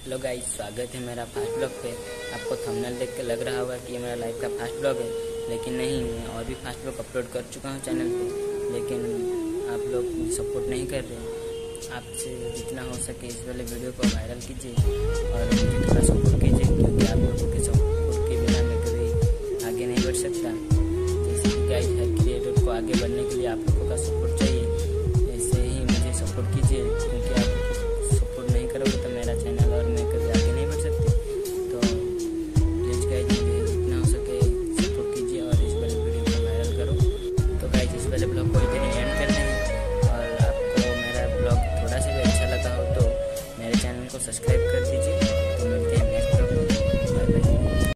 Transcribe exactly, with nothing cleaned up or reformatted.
Hello guys, स्वागत है मेरा फास्ट ब्लॉग पे। आपको थंबनेल देख के लग रहा होगा कि ये मेरा लाइव का फास्ट ब्लॉग है, लेकिन नहीं, मैं और भी फास्ट ब्लॉग अपलोड कर चुका हूँ चैनल पे, लेकिन आप लोग मुझे सपोर्ट नहीं कर रहे। आपसे जितना हो सके इस वाले वीडियो को वायरल कीजिए और मुझे थोड़ा सपोर्ट कीजिए, क्योंकि आप लोगों के सपोर्ट के बिना मैं कभी आगे नहीं बढ़ सकता। जैसे कि गाइस, हर क्रिएटर को आगे बढ़ने के लिए आप लोगों का सपोर्ट चाहिए, ऐसे ही मुझे सपोर्ट कीजिए।